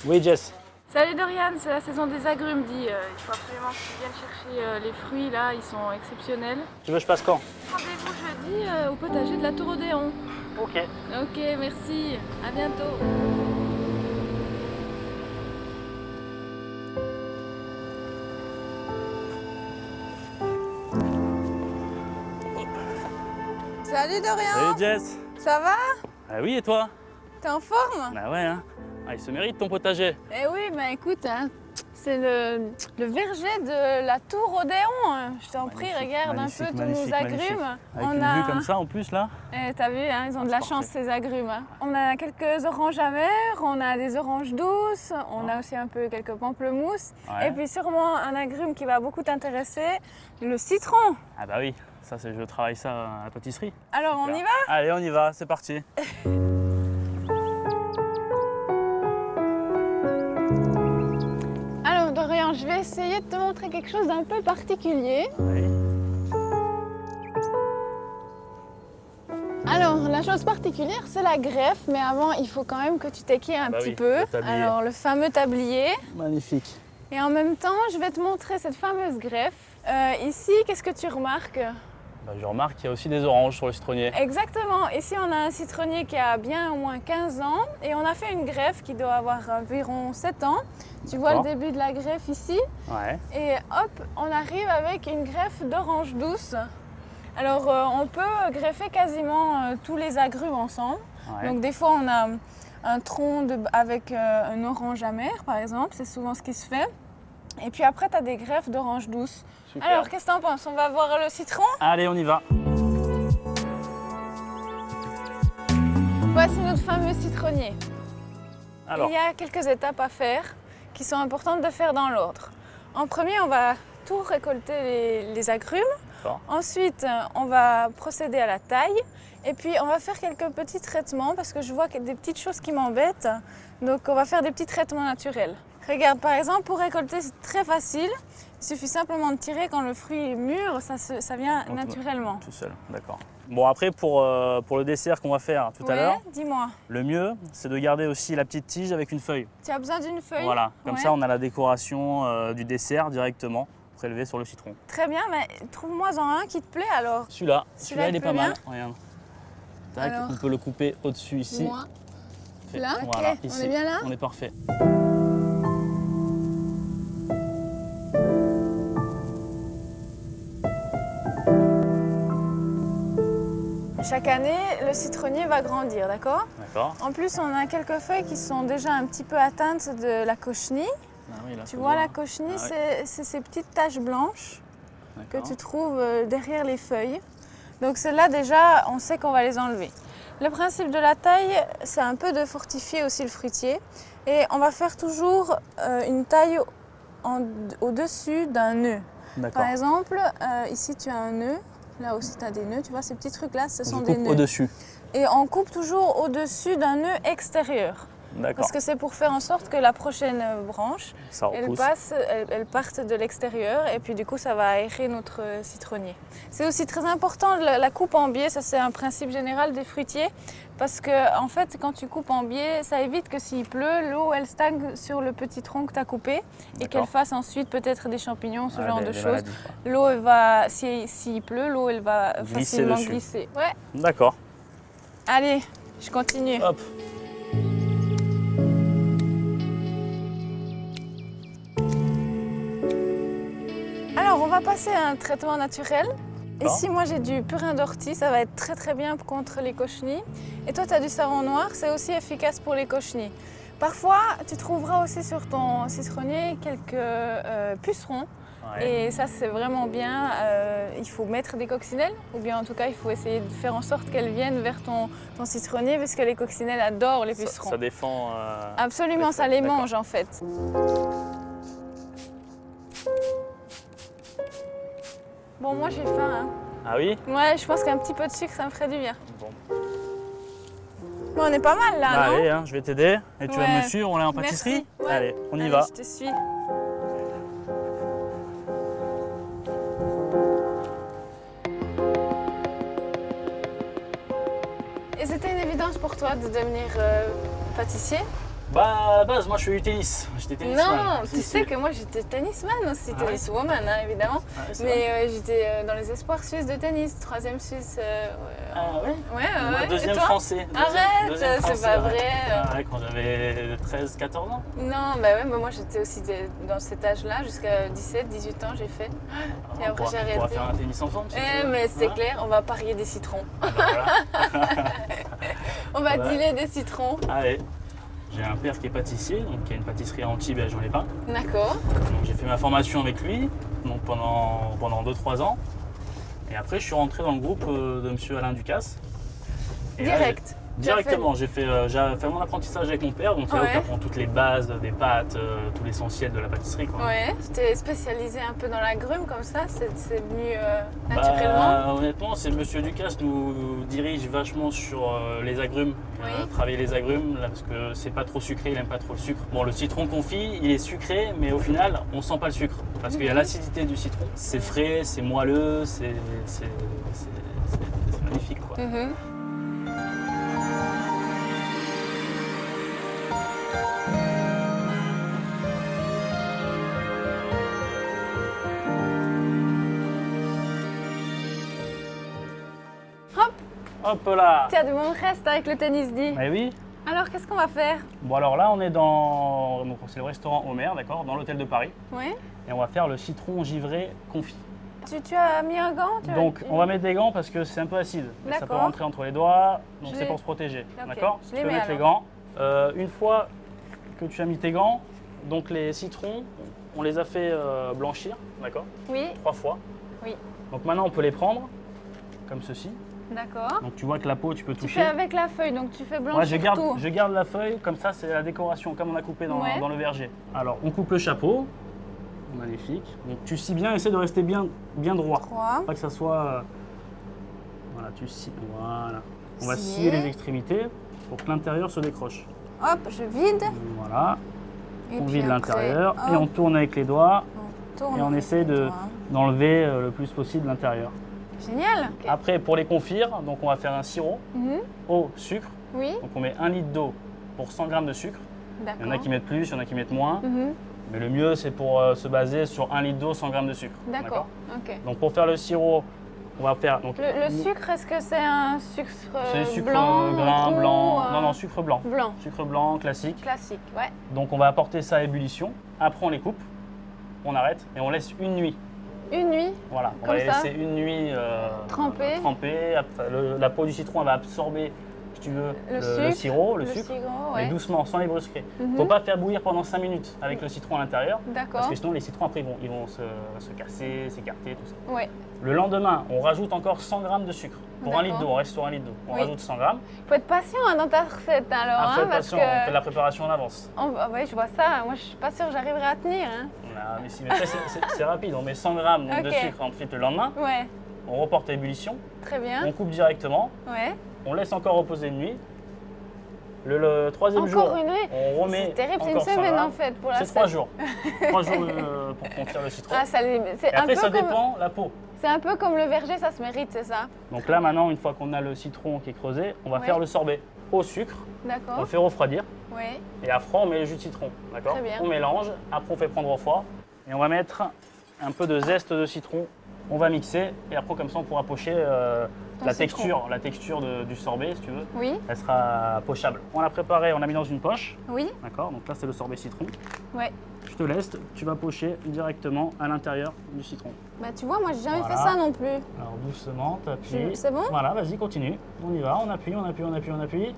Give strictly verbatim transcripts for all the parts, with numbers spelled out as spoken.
Oui, Jess. Salut Dorian, c'est la saison des agrumes, dis. Euh, il faut absolument que tu viennes chercher euh, les fruits là, ils sont exceptionnels. Tu veux que je passe quand? Rendez-vous jeudi euh, au potager de la Tour Odéon. Ok. Ok, merci. À bientôt. Salut Dorian. Salut Jess. Ça va? Ah oui, et toi? T'es en forme? Bah ouais, hein. Ah, il se mérite ton potager. Eh oui, mais écoute, hein, c'est le, le verger de la Tour Odéon. Je t'en prie, regarde un peu tous nos agrumes. Avec On une a... vue comme ça en plus là. Eh, t'as vu, hein, ils ont de la chance ces agrumes. Hein. On a quelques oranges amères, on a des oranges douces, on a aussi un peu quelques pamplemousses. Ouais. Et puis sûrement un agrume qui va beaucoup t'intéresser, le citron. Ah bah oui, ça c'est je travaille ça à la pâtisserie. Alors on y va? Allez, on y va, c'est parti. Alors Dorian, je vais essayer de te montrer quelque chose d'un peu particulier. Oui. Alors, la chose particulière, c'est la greffe, mais avant, il faut quand même que tu t'équilles un bah petit oui, peu. le tablier. Alors, le fameux tablier. Magnifique. Et en même temps, je vais te montrer cette fameuse greffe. Euh, ici, qu'est-ce que tu remarques? Bah, je remarque qu'il y a aussi des oranges sur le citronnier. Exactement. Ici, on a un citronnier qui a bien au moins quinze ans et on a fait une greffe qui doit avoir environ sept ans. Tu vois le début de la greffe ici. Ouais. Et hop, on arrive avec une greffe d'orange douce. Alors, euh, on peut greffer quasiment euh, tous les agrumes ensemble. Ouais. Donc, des fois, on a un tronc de, avec euh, un orange amer, par exemple. C'est souvent ce qui se fait. Et puis après, tu as des greffes d'orange douce. Super. Alors, qu'est-ce que tu en penses? On va voir le citron? Allez, on y va. Voici notre fameux citronnier. Alors. Il y a quelques étapes à faire qui sont importantes de faire dans l'ordre. En premier, on va tout récolter les, les agrumes. Ensuite, on va procéder à la taille et puis on va faire quelques petits traitements parce que je vois qu'il y a des petites choses qui m'embêtent. Donc on va faire des petits traitements naturels. Regarde, par exemple, pour récolter, c'est très facile. Il suffit simplement de tirer quand le fruit est mûr, ça, se, ça vient Donc, naturellement. Tout seul, d'accord. Bon, après, pour, euh, pour le dessert qu'on va faire tout Ouais, à l'heure, dis-moi. le mieux, c'est de garder aussi la petite tige avec une feuille. Tu as besoin d'une feuille? Voilà, comme Ouais. ça, on a la décoration euh, du dessert directement prélevé sur le citron. Très bien, mais trouve-moi-en un qui te plaît alors. Celui-là, Celui-là, celui-là, il il est te pas plaît mal. Regarde. Tac, Alors. on peut le couper au-dessus ici. Moi. Fait. Là, Voilà, ok, on ici. est bien là? On est parfait. Chaque année, le citronnier va grandir, d'accord? D'accord. En plus, on a quelques feuilles qui sont déjà un petit peu atteintes de la cochenille. Ah oui, là, Tu ça vois, doit- la cochenille, Ah oui. c'est c'est ces petites taches blanches que D'accord. tu trouves euh, derrière les feuilles. Donc celles-là, déjà, on sait qu'on va les enlever. Le principe de la taille, c'est un peu de fortifier aussi le fruitier. Et on va faire toujours euh, une taille en- au-dessus d'un nœud. D'accord. Par exemple, euh, ici, tu as un nœud. Là aussi, tu as des nœuds. Tu vois, ces petits trucs-là, ce sont Je des coupe nœuds. au-dessus. Et on coupe toujours au-dessus d'un nœud extérieur. D'accord. Parce que c'est pour faire en sorte que la prochaine branche, Ça elle, repousse. passe, elle, elle parte de l'extérieur et puis du coup, ça va aérer notre citronnier. C'est aussi très important la, la coupe en biais, ça c'est un principe général des fruitiers. Parce que en fait, quand tu coupes en biais, ça évite que s'il pleut, l'eau elle stagne sur le petit tronc que tu as coupé et qu'elle fasse ensuite peut-être des champignons, ce Ah, genre des- de des choses. maladies, quoi. L'eau, elle va, si- s'il pleut, l'eau elle va Glisser facilement dessus. glisser. Ouais. D'accord. Allez, je continue. Hop. Alors, on va passer à un traitement naturel. D'accord. Ici, moi, j'ai du purin d'ortie. Ça va être très, très bien contre les cochenilles. Et toi, tu as du savon noir. C'est aussi efficace pour les cochenilles. Parfois, tu trouveras aussi sur ton citronnier quelques euh, pucerons. Ouais. Et ça, c'est vraiment bien. Euh, il faut mettre des coccinelles. Ou bien, en tout cas, il faut essayer de faire en sorte qu'elles viennent vers ton, ton citronnier. Parce que les coccinelles adorent les Ça, pucerons. ça défend. euh, Absolument, les ça feuilles. les D'accord. mange, en fait. Bon, moi, j'ai faim, hein. Ah oui? Ouais, je pense qu'un petit peu de sucre, ça me ferait du bien. Bon. Bon, on est pas mal là, Bah, non? allez, hein, je vais t'aider. Et tu vas Ouais. me suivre, on est en pâtisserie? Merci. Ouais. Allez, on y Allez, va. je te suis. Et c'était une évidence pour toi de devenir euh, pâtissier? Bah, à la base, moi, je fais du tennis. J'étais tennisman. Non, Si, tu si. sais que moi j'étais tennisman aussi, Ah ouais tenniswoman hein, évidemment. Ah ouais, c'est Mais vrai. euh, j'étais euh, dans les espoirs suisses de tennis, troisième suisse. euh, ouais. Ah ouais Ouais, ouais, Moi, ouais. deuxième Et toi français. Deuxième- Arrête, deuxième c'est français, pas ouais. vrai. Ah ouais, quand j'avais treize quatorze ans. Non, bah ouais, mais moi j'étais aussi des- dans cet âge-là, jusqu'à dix-sept dix-huit ans j'ai fait. Ah, Et après, on pourra- j'ai On pourra arrêté. faire un tennis ensemble si tu Eh, veux. mais c'est Hein clair, on va parier des citrons. Ah bah voilà. On va Ouais. dealer des citrons. Allez. J'ai un père qui est pâtissier, donc qui a une pâtisserie à Antibes et à Jean-les-Pins. D'accord. Donc j'ai fait ma formation avec lui donc pendant, pendant deux trois ans. Et après, je suis rentré dans le groupe euh, de monsieur Alain Ducasse. Et là, Direct. j'ai- directement, j'ai fait, euh, j'ai fait mon apprentissage avec mon père, donc c'est là où Ouais. tu apprends toutes les bases des pâtes, euh, tout l'essentiel de la pâtisserie. Quoi. Ouais, tu t'es spécialisé un peu dans l'agrume comme ça, c'est c'est venu euh, naturellement. Bah, honnêtement, c'est monsieur Ducasse nous dirige vachement sur euh, les agrumes, Oui. euh, travailler les agrumes, là, parce que c'est pas trop sucré, il aime pas trop le sucre. Bon, le citron confit, il est sucré, mais au final, on sent pas le sucre, parce qu'il y a Mhm. l'acidité du citron. C'est frais, c'est moelleux, c'est c'est- c'est- c'est- c'est magnifique. Quoi. Mhm. Hop, Hop là. tiens, du bon reste avec le tennis dit. Mais oui. Alors qu'est-ce qu'on va faire? Bon alors là, on est dans, donc c'est le restaurant Homer, d'accord, dans l'hôtel de Paris, Oui. et on va faire le citron givré confit. Tu, tu as mis un gant tu as- Donc on va mettre des gants parce que c'est un peu acide. Mais ça peut D'accord. rentrer entre les doigts, donc Je c'est les- pour se protéger. Ok, D'accord je Tu les peux mets mettre les alors. gants. Euh, une fois que tu as mis tes gants, donc les citrons, on les a fait euh, blanchir, d'accord Oui, Trois fois. Oui. Donc maintenant on peut les prendre, comme ceci. d'accord. Donc tu vois que la peau, tu peux Tu toucher. fais avec la feuille, donc tu fais blanchir Ouais, je garde, tout. je garde la feuille, comme ça c'est la décoration, comme on a coupé dans, Ouais. dans le verger. Alors on coupe le chapeau, magnifique. Donc tu scies bien, essaie de rester bien, bien droit. Trois. Pas que ça soit. euh, Voilà, tu scies. Voilà. On va Scier. scier les extrémités pour que l'intérieur se décroche. Hop, je vide. Voilà. Et On puis vide après, l'intérieur et hop, on tourne avec les doigts on tourne et on avec essaie les de- doigts. d'enlever euh, le plus possible l'intérieur. Génial. Ok. Après, pour les confire, donc on va faire un sirop Mhm. au sucre. Oui, Donc on met un litre d'eau pour cent grammes de sucre. Il d'accord. y en a qui mettent plus, il y en a qui mettent moins. Mhm. Mais le mieux, c'est pour euh, se baser sur un litre d'eau, cent grammes de sucre. D'accord, ok. Donc pour faire le sirop, on va faire. Donc, Le, le sucre, est-ce que c'est un sucre c'est du sucre blanc, grain, roux, blanc. euh, Non, non, sucre blanc. Blanc, Sucre blanc, classique. classique, ouais. Donc on va apporter ça à ébullition. Après, on les coupe, on arrête et on laisse une nuit. Une nuit, Voilà, on Comme va les ça. laisser une nuit euh, Trempée. trempée. Après, le- la peau du citron, elle va absorber, si tu veux, Le le, sucre, sirop, le, le sucre, sirop, mais ouais. doucement, sans les brusquer. Il Mhm. ne faut pas faire bouillir pendant cinq minutes avec le citron à l'intérieur, parce D'accord, que sinon les citrons après ils vont, ils vont se, se casser, s'écarter, tout ça. ouais. Le lendemain, on rajoute encore cent grammes de sucre. Pour un D'accord. litre d'eau, on reste sur un litre d'eau. On Oui. rajoute cent grammes. Il faut être patient hein, dans ta recette alors, Après, hein, parce attention, on fait que... de la préparation en avance. Oh, ah ouais, je vois ça, moi je suis pas sûre que j'arriverai à tenir. Hein. Ah, mais si, mais après, c'est- c'est c'est rapide, on met cent grammes donc, de Ok. sucre ensuite le lendemain, Ouais, on reporte à ébullition, très bien. on coupe directement, Ouais. on laisse encore reposer une nuit. Le, le troisième Encore jour, une nuit. on remet C'est terrible, c'est une encore cent semaine grammes. en fait pour la C'est trois semaine. jours. trois jours euh, pour confire le citron. Ah, ça, les- c'est Et un après, peu ça comme... dépend la peau. C'est un peu comme le verger, ça se mérite, c'est ça? Donc là, maintenant, une fois qu'on a le citron qui est creusé, on va Ouais. faire le sorbet au sucre. On D'accord. le fait refroidir. Oui. Et à froid, on met le jus de citron. D'accord. Très bien. On mélange. Après, on fait prendre au froid. Et on va mettre un peu de zeste de citron. On va mixer. Et après, comme ça, on pourra pocher euh, Ton la citron. texture, la texture de- du sorbet, si tu veux. Oui. Elle sera pochable. On l'a préparé, on l'a mis dans une poche. Oui. D'accord. Donc là, c'est le sorbet citron. Ouais. Je te laisse. Tu vas pocher directement à l'intérieur du citron. Bah tu vois, moi j'ai jamais Voilà. fait ça non plus. Alors doucement, t'appuies. Je- c'est bon? Voilà, vas-y, continue. On y va, on appuie, on appuie, on appuie, on appuie.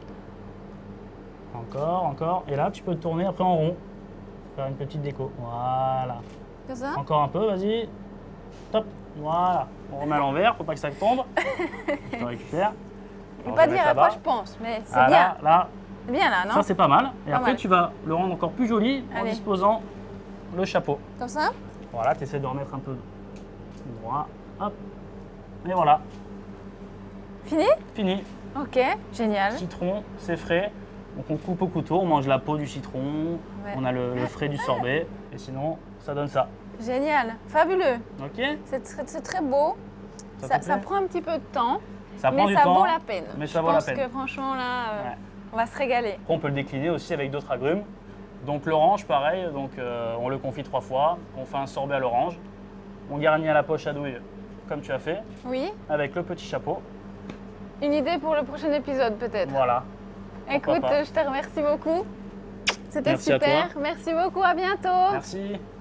Encore, encore. Et là, tu peux tourner après en rond. Faire une petite déco. Voilà. Comme ça? Encore un peu, vas-y. Top. Voilà. On remet à l'envers, faut pas que ça tombe. Je le récupère. Je Alors, vais pas je vais dire mettre à quoi là-bas. je pense, mais c'est Ah, bien. là, là, C'est bien là, non? ça c'est pas mal. Et Pas après, mal. tu vas le rendre encore plus joli en Allez. disposant le chapeau. Comme ça? Voilà, tu essaies de remettre un peu droit. Hop. Et voilà. Fini? Fini. Ok, génial. Citron, c'est frais. Donc on coupe au couteau, on mange la peau du citron, Ouais. on a le, le frais du sorbet, et sinon ça donne ça. Génial, fabuleux. Ok. C'est très, c'est très beau. Ça Ça, te ça plaît prend un petit peu de temps, Ça prend mais du ça temps. vaut la peine. mais ça Je vaut la pense peine. que franchement là, euh, Ouais. On va se régaler. Après, on peut le décliner aussi avec d'autres agrumes. Donc l'orange, pareil, donc, euh, on le confit trois fois, on fait un sorbet à l'orange, on garnit à la poche à douille comme tu as fait, oui. avec le petit chapeau. Une idée pour le prochain épisode peut-être. Voilà. Écoute, je te remercie beaucoup. C'était Merci à super. toi. Merci beaucoup, à bientôt. Merci.